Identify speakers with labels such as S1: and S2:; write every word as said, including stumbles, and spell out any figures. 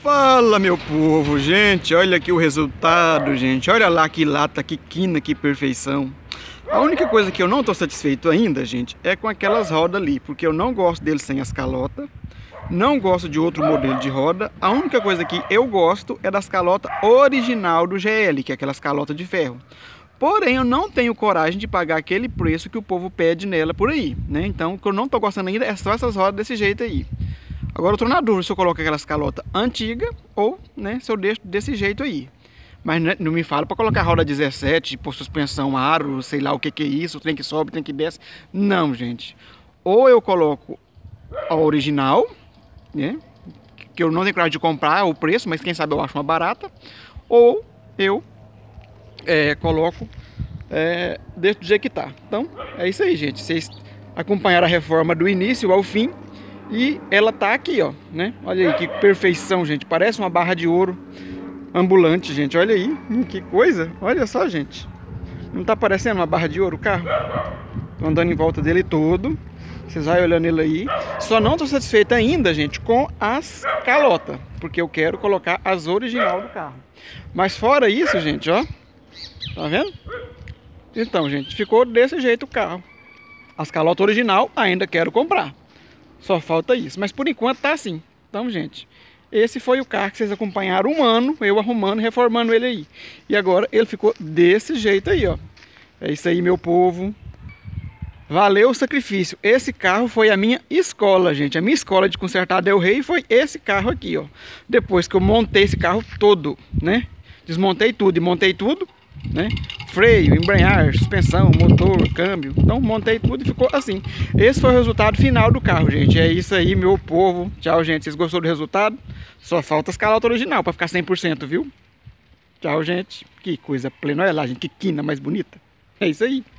S1: Fala, meu povo, gente, olha aqui o resultado, gente. Olha lá que lata, que quina, que perfeição. A única coisa que eu não estou satisfeito ainda, gente, é com aquelas rodas ali, porque eu não gosto deles sem as calotas, não gosto de outro modelo de roda. A única coisa que eu gosto é das calotas original do G L, que é aquelas calotas de ferro. Porém, eu não tenho coragem de pagar aquele preço que o povo pede nela por aí, né? Então, o que eu não estou gostando ainda é só essas rodas desse jeito aí. Agora eu tô na dúvida se eu coloco aquelas calotas antigas ou, né, se eu deixo desse jeito aí. Mas não me fala para colocar roda dezessete, por suspensão aro, sei lá o que que é isso, tem que sobe, tem que desce. Não, gente. Ou eu coloco a original, né, que eu não tenho coragem de comprar o preço, mas quem sabe eu acho uma barata. Ou eu é, coloco é, desse do jeito que tá. Então, é isso aí, gente. Vocês acompanharam a reforma do início ao fim. E ela tá aqui, ó, né? Olha aí que perfeição, gente. Parece uma barra de ouro ambulante, gente. Olha aí, que coisa. Olha só, gente. Não tá parecendo uma barra de ouro o carro? Tô andando em volta dele todo. Vocês vão olhando ele aí. Só não tô satisfeito ainda, gente, com as calotas, porque eu quero colocar as original do carro. Mas fora isso, gente, ó. Tá vendo? Então, gente, ficou desse jeito o carro. As calotas original ainda quero comprar. Só falta isso, mas por enquanto tá assim. Então, gente, esse foi o carro que vocês acompanharam um ano, eu arrumando, reformando ele aí. E agora ele ficou desse jeito aí, ó. É isso aí, meu povo. Valeu o sacrifício. Esse carro foi a minha escola, gente. A minha escola de consertar Del Rey foi esse carro aqui, ó. Depois que eu montei esse carro todo, né? Desmontei tudo e montei tudo, né? Freio, embreagem, suspensão, motor, câmbio. Então montei tudo e ficou assim. Esse foi o resultado final do carro, gente. É isso aí, meu povo. Tchau, gente. Vocês gostaram do resultado? Só falta as calotas original para ficar cem por cento, viu? Tchau, gente. Que coisa plena. Olha lá, gente. Que quina mais bonita. É isso aí.